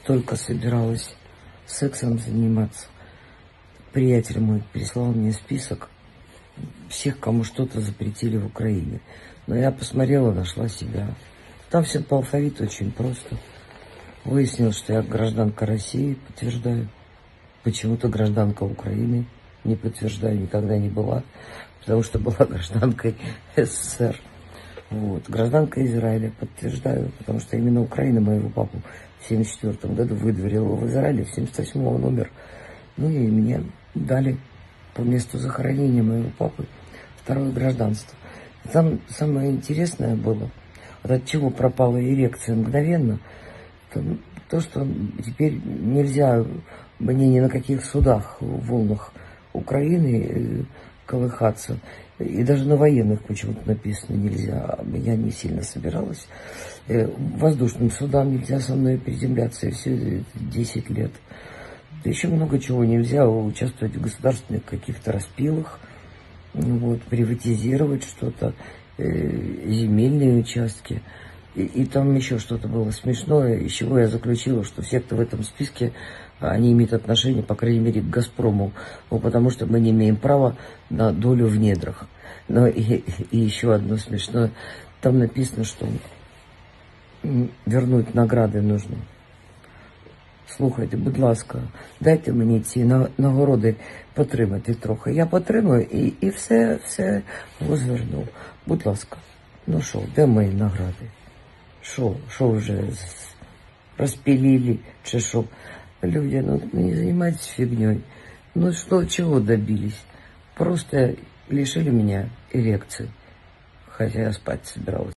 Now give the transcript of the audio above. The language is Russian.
только собиралась сексом заниматься, приятель мой прислал мне список всех, кому что-то запретили в Украине. Но я посмотрела, нашла себя. Там все по алфавиту очень просто. Выяснилось, что я гражданка России, подтверждаю. Почему-то гражданка Украины не подтверждаю, никогда не была, потому что была гражданкой СССР. Вот. Гражданка Израиля подтверждаю, потому что именно Украина моего папу в 1974 году выдворила в Израиле, в 1978 он умер. Ну и мне дали по месту захоронения моего папы второе гражданство. И там самое интересное было, вот от чего пропала эрекция мгновенно, то, что теперь нельзя мне ни на каких судах, волнах Украины колыхаться. И даже на военных почему-то написано нельзя. Я не сильно собиралась. Воздушным судам нельзя со мной приземляться. И все 10 лет. Еще много чего нельзя. Участвовать в государственных каких-то распилах. Вот, приватизировать что-то. Земельные участки. И там еще что-то было смешное, из чего я заключила, что все, кто в этом списке, они имеют отношение, по крайней мере, к «Газпрому», потому что мы не имеем права на долю в недрах. Но и еще одно смешное, там написано, что вернуть награды нужно. Слухайте, будь ласка, дайте мені ці нагороди потримати трохи. Я потримаю і все розверну. Будь ласка, ну що, де мої награди? Что уже распилили, чи что? Люди, ну не занимайтесь фигней. Ну что, чего добились? Просто лишили меня эрекции. Хотя я спать собиралась.